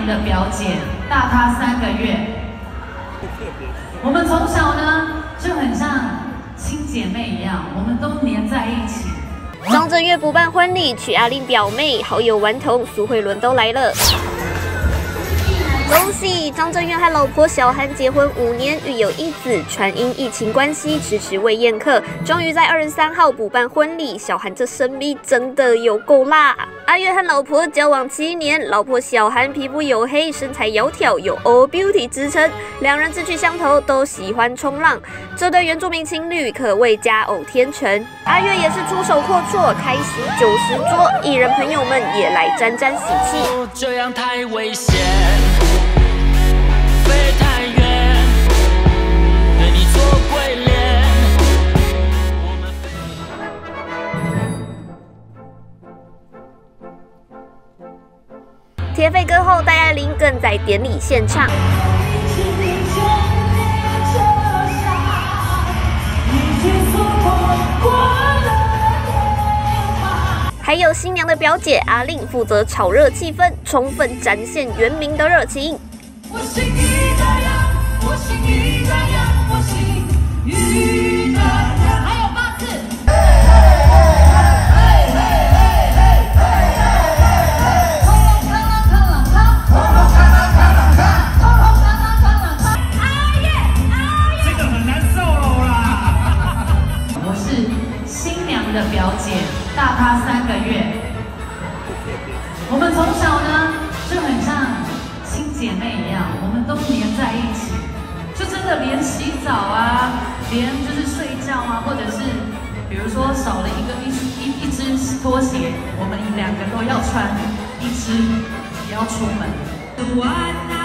的表姐，大她3个月。我们从小呢就很像亲姐妹一样，我们都黏在一起。 张震岳补办婚礼，娶阿令表妹，好友顽童苏慧伦都来了。 恭喜张震岳和老婆小涵结婚5年，育有1子，传因疫情关系迟迟未宴客，终于在23号补办婚礼。小涵这神秘真的有够辣！阿岳和老婆交往7年，老婆小涵皮肤黝黑，身材窈窕，有 All Beauty 之称。两人志趣相投，都喜欢冲浪。这对原住民情侣可谓佳偶天成。阿岳也是出手阔绰，开席90桌，艺人朋友们也来沾沾喜气。 这样太危险。 飞太远，对你做鬼脸。 铁肺歌后戴爱玲更在典礼现场。还有新娘的表姐阿令负责炒热气氛，充分展现原民的热情。 我心已这样，我心已这样，我心已这样。还有8次。这个很难受了啦。我是新娘的表姐，大她3个月。我们从小呢就很像。 亲姐妹一样，我们都黏在一起，就真的连洗澡啊，连就是睡觉啊，或者是比如说少了一只拖鞋，我们2个都要穿，1只也要出门。